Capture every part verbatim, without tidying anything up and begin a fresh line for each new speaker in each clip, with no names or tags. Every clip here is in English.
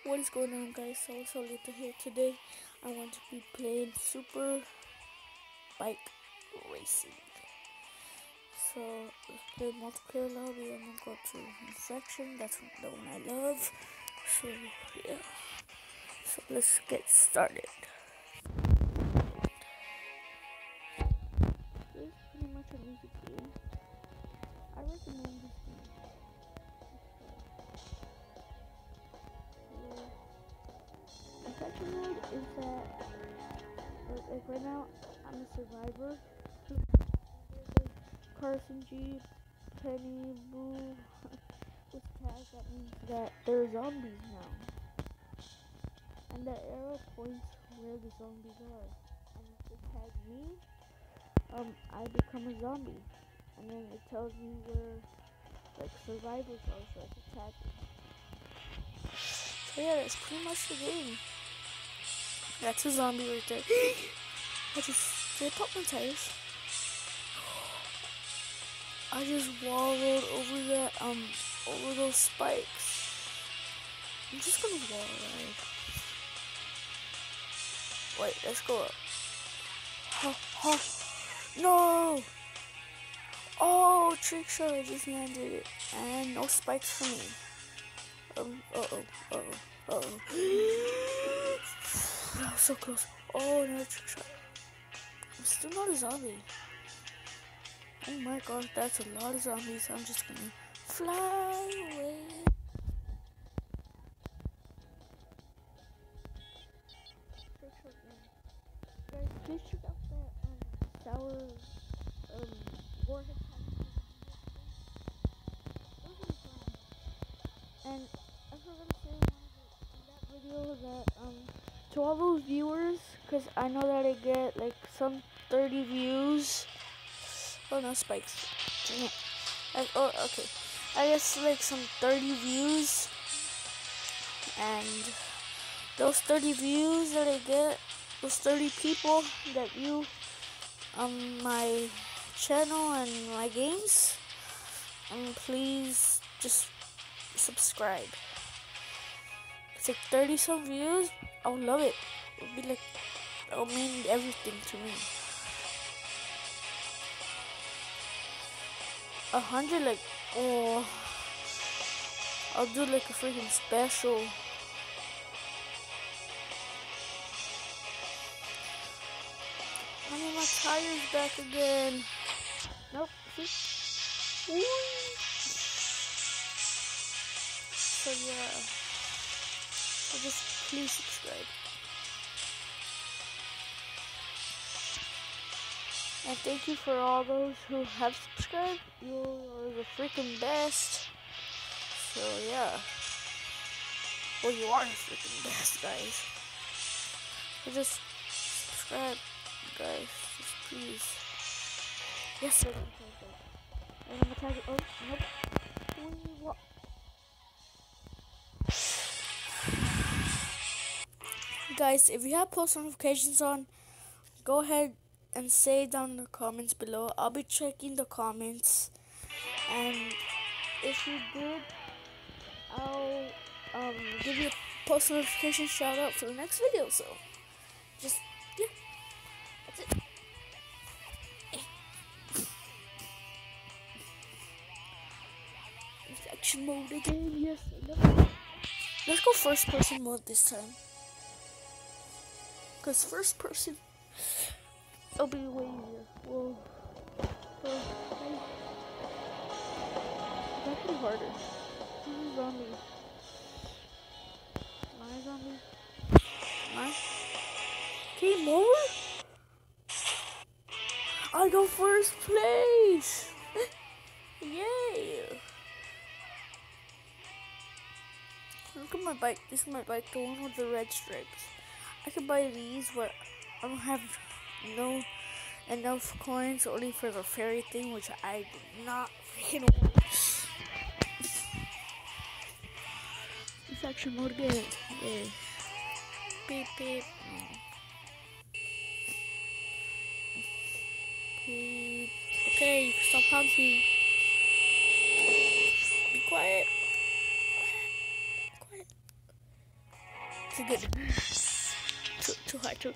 What is going on, guys? So Solita here. Today I want to be playing Super Bike Racing. So let's play multiplayer lobby. I'm gonna go to Infection. That's the one I love. So yeah. So let's get started. This is pretty much an easy game. I recommend this game. Infection mode is that like, like right now I'm a survivor. Carson G, Penny, Boo, with tag, that means that there are zombies now. And the arrow points where the zombies are. And if they tag me, um, I become a zombie. And then it tells me where, like, survivors are, so I can tag them. So yeah, that's pretty much the game. That's a zombie right there. I just, did I pop my tires? I just wallowed over that, um, over those spikes. I'm just gonna wall ride. Wait, let's go up. Ha, ha. No! Oh, trick shot, I just landed it. And no spikes for me. Um, uh-oh, uh-oh, uh-oh. That was so close. Oh, another trick shot. I'm still not a zombie. Oh my god, that's a lot of zombies. I'm just gonna fly away. Guys, please check out that um, sour um, warhead pack. And I forgot to say in that video that um, to all those viewers, because I know that I get like some thirty views. Oh no, spikes. Like, oh, okay. I guess like some thirty views, and those thirty views that I get, those thirty people that view um my channel and my games, um please just subscribe. It's like thirty some views. I would love it. It would be like, it would mean everything to me. A hundred, like, oh, I'll do like a freaking special. I need my tires back again. Nope, see? Whee! So yeah, so just please subscribe. And thank you for all those who have subscribed. You are the freaking best. So yeah. Well, you are the freaking best, guys. So just subscribe, guys. Just please. Yes, sir. And I'm gonna tag it. Oh, nope. What? Guys, if you have post notifications on, go ahead and say down in the comments below. I'll be checking the comments, and if you did, I'll um give you a post notification shout out for the next video. So just yeah, that's it. Infection mode again. Yes, let's go first person mode this time, cause first person it'll be way easier. Whoa. Whoa. That could be harder. Who's a zombie? Am I a zombie? Am I? Okay, more? I go first place! Yay! Look at my bike. This is my bike, the one with the red stripes. I could buy these, but I don't have no enough coins only for the fairy thing, which I do not freaking want. Infection mode again. Yay. Beep beep. Beep. Okay, you can stop honking. Be quiet. Quiet. Too good. Too, too hard to.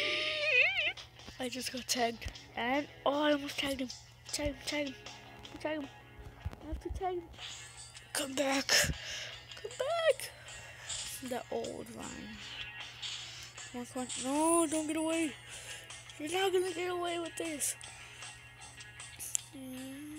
I just got tagged. And, oh, I almost tagged him. Tag him, tag him. Tag him. I have to tag him. Come back. Come back. That old line. Come on, come on. No, don't get away. You're not gonna get away with this. Mm.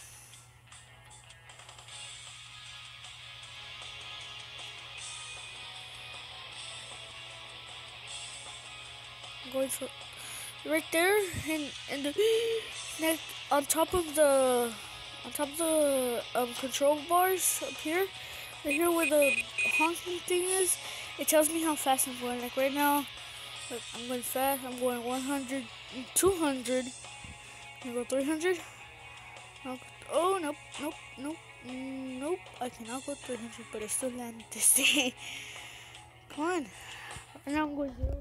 I'm going for right there, and and the next on top of the on top of the um, control bars up here, right here where the honking thing is. It tells me how fast I'm going. Like right now, look, I'm going fast. I'm going one hundred, two hundred. Can I go three hundred? No. Oh, nope, nope, nope, nope. I cannot go three hundred, but I still landed this thing. Come on. And now I'm going zero.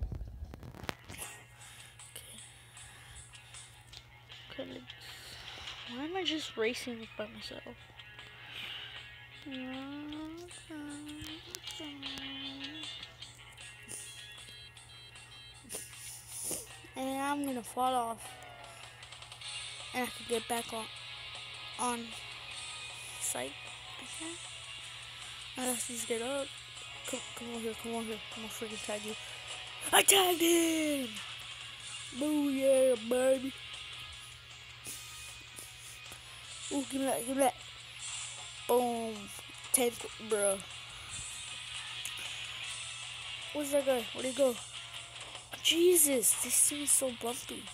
Okay. Okay. Why am I just racing by myself? And I'm gonna fall off, and I can get back on on site. Okay. Now let's just get up. Come, come on here, come on here. I'm gonna freaking tag you. I tagged him! Boo yeah, baby. Ooh, give me that, give me that. Boom. ten, bro. Where's that guy? Where'd he go? Jesus, this thing is so bumpy.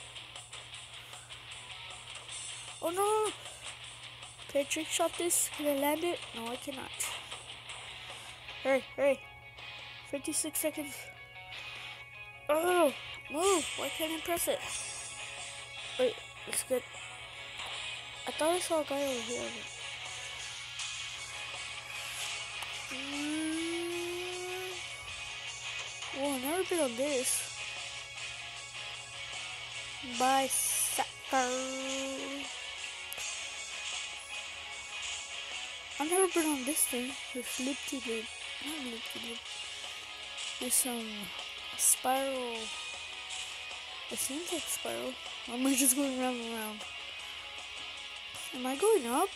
Oh no! Can I trick shot this? Can I land it? No, I cannot. Hurry, hurry. fifty-six seconds. Oh, move. Why can't I press it? Wait, it's good. I thought I saw a guy over here. Mm. Whoa, I've never been on this. Bicycle. I've never been on this thing. This loop-de-loop. Not loop-de-loop. This um spiral. It seems like spiral. Or am I just going round and round? Am I going up?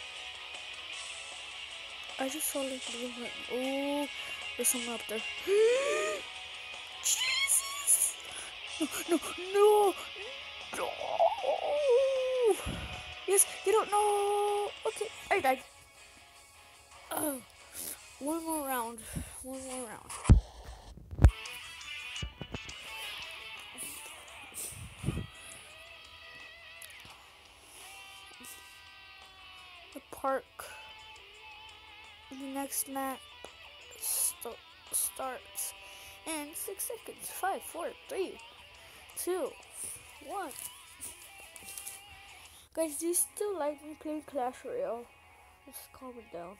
I just saw like a little bit. Oh, there's someone up there. Jesus! No, no, no, no! Yes, you don't know. Okay, I died. Oh, one more round. One more round. The park. The next map st starts in six seconds. Five, four, three, two, one. Guys, do you still like me playing Clash Royale? Just comment down.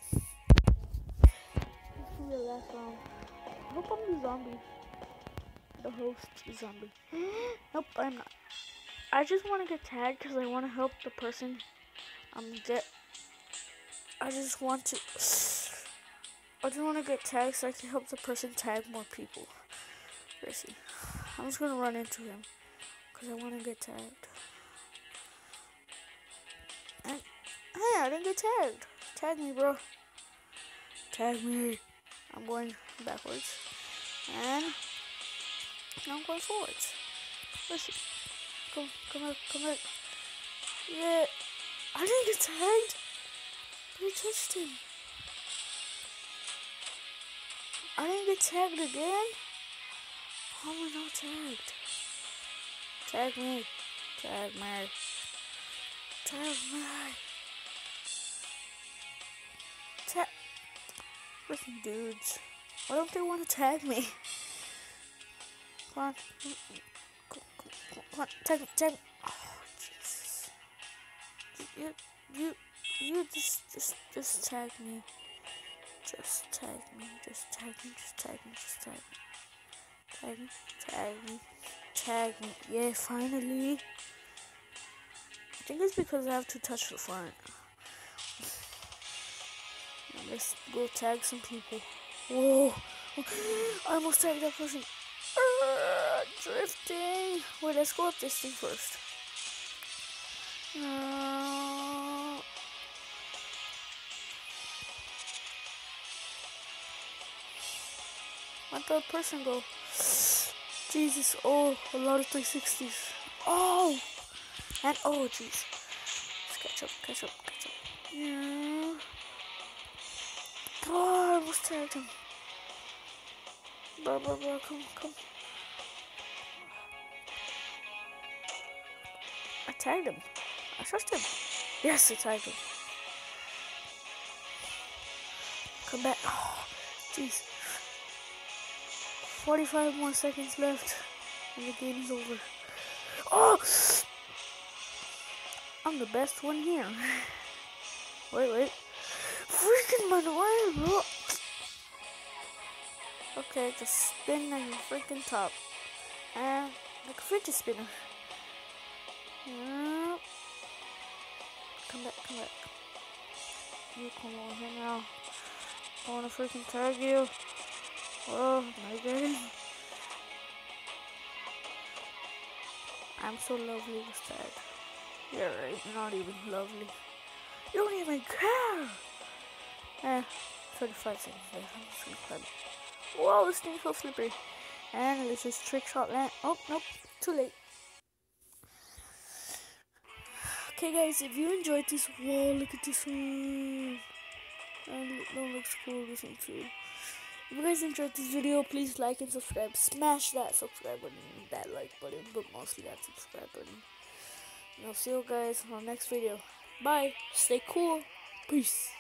This will be the last round. I hope I'm the zombie. The host is zombie. Nope, I'm not. I just want to get tagged because I want to help the person um get. I just want to. I just want to get tagged so I can help the person tag more people. Let's see. I'm just gonna run into him because I want to get tagged. And hey, I didn't get tagged. Tag me, bro. Tag me. I'm going backwards, and now I'm going forwards. Let's see. Come, come back, come back. Yeah, I didn't get tagged. I touched him. I didn't get tagged again? How am I not tagged? Tag me. Tag me. Tag me. Tag. Freaking dudes. Why don't they want to tag me? Come on. Come, come, come on. Tag me. Tag me. Oh, Jesus. You, you, you just, just, just tag me. Just tag me, just tag me, just tag me, just tag me. Tag me, tag me, tag me. Yeah, finally. I think it's because I have to touch the front. Let's go tag some people. Whoa, I almost tagged that person. Uh, drifting. Wait, let's go up this thing first. Uh, where'd the person go? Jesus, oh, a lot of three sixties. Oh, and oh, jeez. Let's catch up, catch up, catch up. Yeah. Oh, I almost tagged him. Bro, bro, bro, come, come. I tagged him. I trust him. Yes, I tagged him. Come back. Oh, jeez. forty-five more seconds left and the game is over. Oh! I'm the best one here. Wait, wait. Freaking run away, bro. Okay, just spin on your freaking top. And like a fidget spinner. Yep. Come back, come back. You come over here now. I wanna freaking tag you. Oh my god. I'm so lovely with that. You're right, not even lovely. You don't even care! Eh, thirty-five seconds left. I'm just gonna climb. Whoa, this thing's so slippery. And this is trick shot land. Oh, nope, too late. Okay guys, if you enjoyed this, whoa, look at this one. And it don't looks cool, this one too. If you guys enjoyed this video, please like and subscribe. Smash that subscribe button, that like button, but mostly that subscribe button. And I'll see you guys on the next video. Bye. Stay cool. Peace.